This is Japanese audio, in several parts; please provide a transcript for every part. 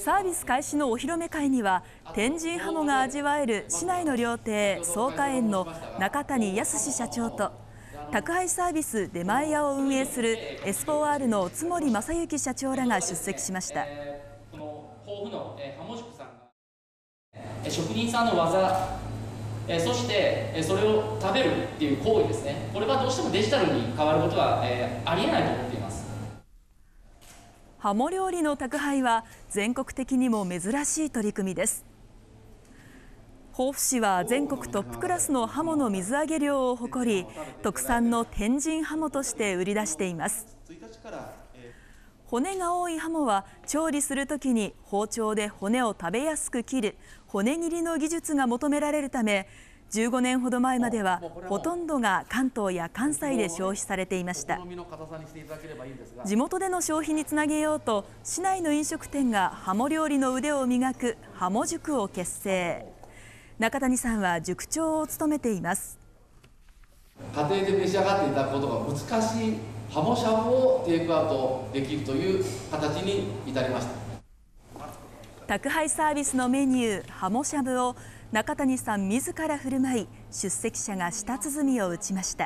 サービス開始のお披露目会には、天神ハモが味わえる市内の料亭草加園の中谷康社長と、宅配サービス出前屋を運営するエスポワールの津森正幸社長らが出席しました。 この甲府のハモ塾さんが職人さんの技、そしてそれを食べるっていう行為ですね、これはどうしてもデジタルに変わることはありえないと思っています。 ハモ料理の宅配は全国的にも珍しい取り組みです。防府市は全国トップクラスのハモの水揚げ量を誇り、特産の天神ハモとして売り出しています。骨が多いハモは調理するときに包丁で骨を食べやすく切る骨切りの技術が求められるため、15年ほど前まではほとんどが関東や関西で消費されていました。地元での消費につなげようと、市内の飲食店がハモ料理の腕を磨くハモ塾を結成。中谷さんは塾長を務めています。 家庭で召し上がっていただくことが難しいハモしゃぶをテイクアウトできるという形に至りました。 宅配サービスのメニューハモしゃぶを中谷さん自ら振る舞い、出席者が舌鼓を打ちました。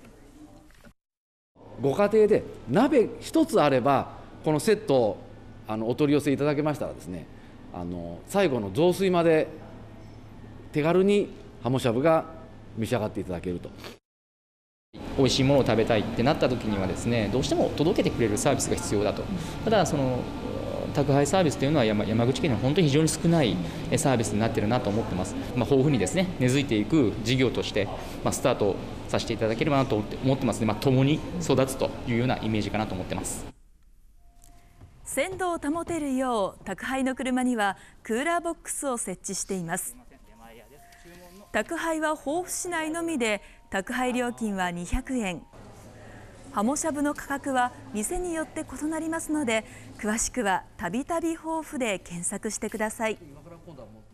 ご家庭で鍋一つあればこのセットをお取り寄せいただけましたらですね、最後の雑炊まで手軽にハモしゃぶが召し上がっていただけると。 美味しいものを食べたいってなった時にはですね、どうしても届けてくれるサービスが必要だと。ただその宅配サービスというのは山口県には本当に非常に少ないサービスになっているなと思ってます。豊富にですね根付いていく事業としてスタートさせていただければなと思ってますので、共に育つというようなイメージかなと思ってます。 鮮度を保てるよう宅配の車にはクーラーボックスを設置しています。宅配は防府市内のみで宅配料金は200円。ハモしゃぶの価格は店によって異なりますので、詳しくはたびたび防府で検索してください。